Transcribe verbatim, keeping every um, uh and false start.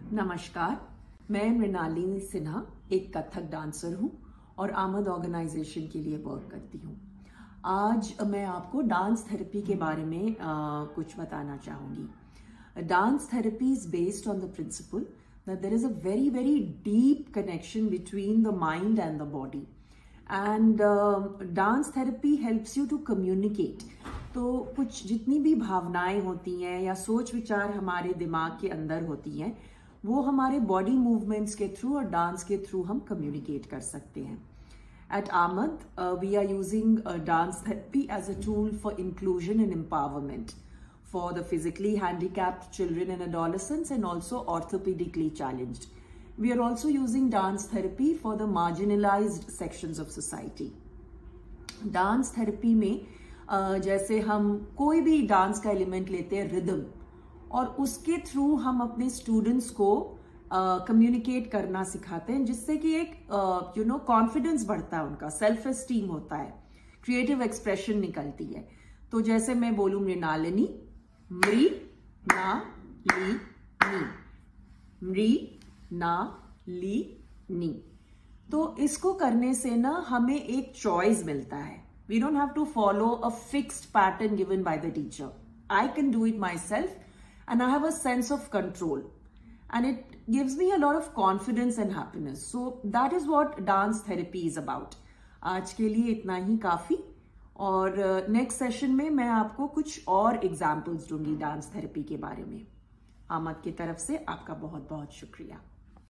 नमस्कार, मैं मृणालिनी सिन्हा एक कथक डांसर हूँ और आमद ऑर्गेनाइजेशन के लिए वर्क करती हूँ। आज मैं आपको डांस थेरेपी के बारे में आ, कुछ बताना चाहूँगी। Dance therapy is based on the principle that there is a very very deep connection between the mind and the body and uh, dance therapy helps you to communicate। तो कुछ जितनी भी भावनाएं होती हैं या सोच विचार हमारे दिमाग के अंदर होती हैं वो हमारे बॉडी मूवमेंट्स के थ्रू और डांस के थ्रू हम कम्युनिकेट कर सकते हैं। At Ahmed, uh, we are using uh, dance therapy as a tool for inclusion and empowerment for the physically handicapped children and adolescents and also orthopedically challenged. We are also using dance therapy for the marginalized sections of society. Dance therapy में uh, जैसे हम कोई भी dance का element लेते हैं rhythm और उसके थ्रू हम अपने स्टूडेंट्स को कम्युनिकेट uh, करना सिखाते हैं जिससे कि एक यू नो कॉन्फिडेंस बढ़ता है, उनका सेल्फ एस्टीम होता है, क्रिएटिव एक्सप्रेशन निकलती है। तो जैसे मैं बोलूं मृणालिनी, मृ ना ली नी, मृ ना ली नी, तो इसको करने से ना हमें एक चॉइस मिलता है। We don't have to follow a fixed pattern given by the teacher. I can do it myself and I have a sense of control and it gives me a lot of confidence and happiness. So that is what dance therapy is about. आज के लिए इतना ही काफी और next session में मैं आपको कुछ और एग्जाम्पल्स दूंगी डांस थेरेपी के बारे में। आमद की तरफ से आपका बहुत बहुत शुक्रिया।